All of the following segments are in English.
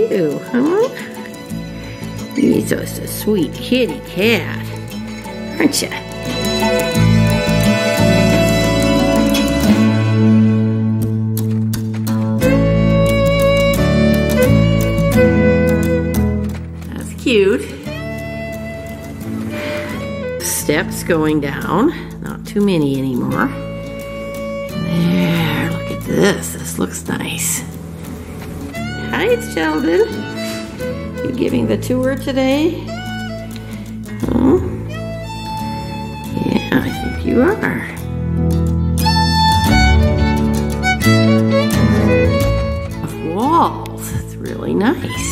you, huh? You're just a sweet kitty cat, aren't you? That's cute. Steps going down, not too many anymore. There, look at this. This looks nice. Hi, it's Sheldon. You giving the tour today? Oh, yeah, I think you are. Of walls, it's really nice.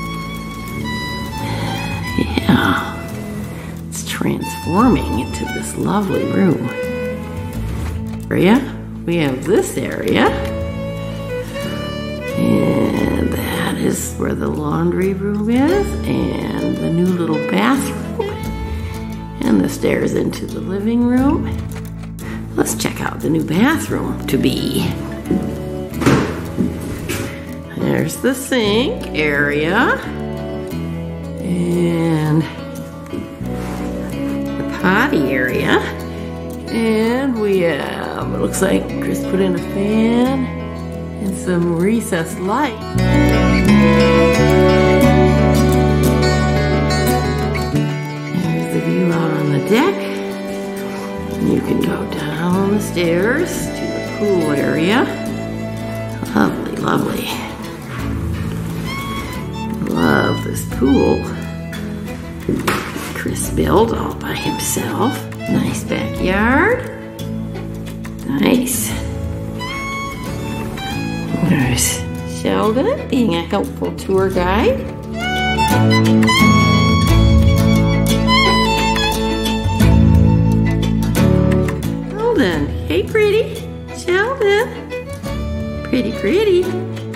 Yeah, it's transforming into this lovely room. Area, we have this area. And that is where the laundry room is, and the new little bathroom, and the stairs into the living room. Let's check out the new bathroom to be. There's the sink area, and the potty area, and we have, it looks like Chris put in a fan and some recessed light. There's the view out on the deck. And you can go down the stairs to the pool area. Lovely, lovely. Love this pool. Chris built all by himself. Nice backyard. Nice. There's Sheldon being a helpful tour guide. Sheldon, hey pretty. Sheldon. Pretty, pretty.